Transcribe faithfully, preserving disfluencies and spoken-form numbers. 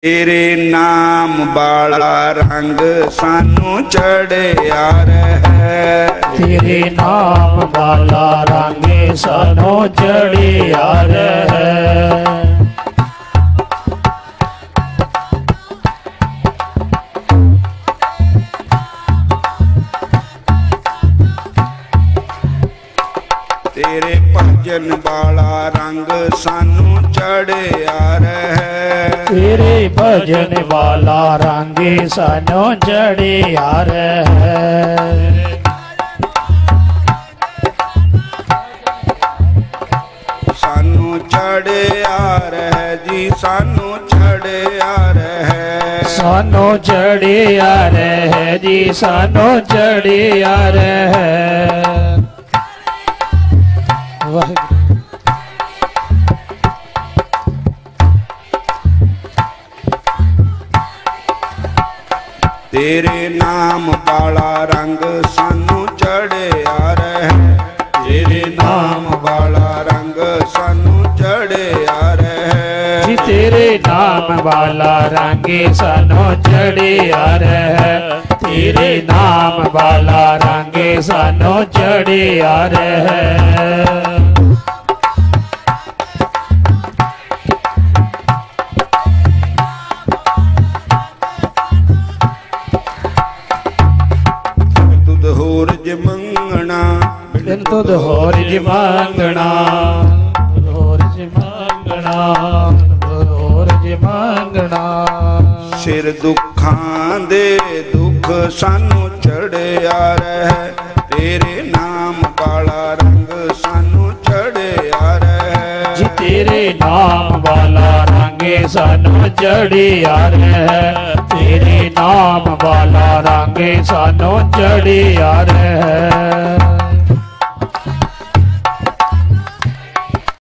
तेरे नाम वाला रंग सानू चढ़िया है। तेरे नाम वाला रंग सानू चढ़िया है। तेरे भजन वाला रंग सानू चढ़िया है। तेरे भजन वाला रंग सानू चढ़िया है। सानू चढ़िया है जी सानू चढ़िया है। सानू चढ़िया है जी सानू चढ़िया है। तेरे नाम वाला रंग सानू चढ़िया है। तेरे नाम वाला रंग सानू चढ़िया है। जी तेरे नाम वाला रंग सानू चढ़िया है। तेरे नाम वाला रंग सानू चढ़िया है। मंगना बिन तुद होर जी मांगना, होर जी मांगना, होर जी मांगना। सिर दुखां दे दुख सानू चढ़िया रहे। तेरे नाम वाला रंग सानू चढ़िया रहे। जी तेरे नाम वाला रंग सानू चढ़िया रहे। तेरे नाम वाला रंग सानू चढ़िया रहे।